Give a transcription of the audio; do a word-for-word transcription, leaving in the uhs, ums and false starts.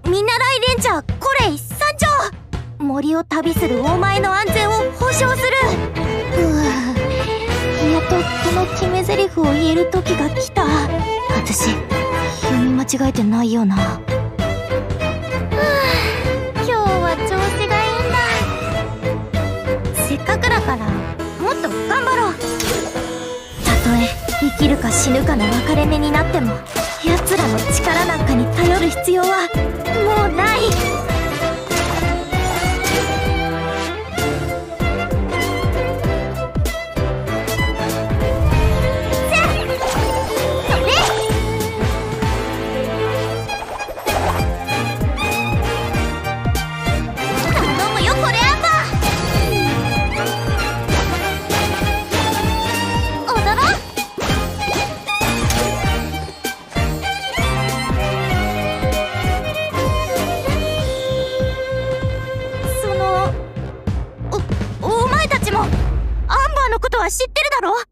見習いレンジャーコレイ参上。森を旅するお前の安全を保証する。うわ、やっとこの決め台詞を言える時が来た。私読み間違えてないよな。はあ、今日は調子がいいんだ。せっかくだからもっと頑張ろう。たとえ生きるか死ぬかの分かれ目になっても、奴らの力なんかに頼る必要はもうない。知ってるだろ？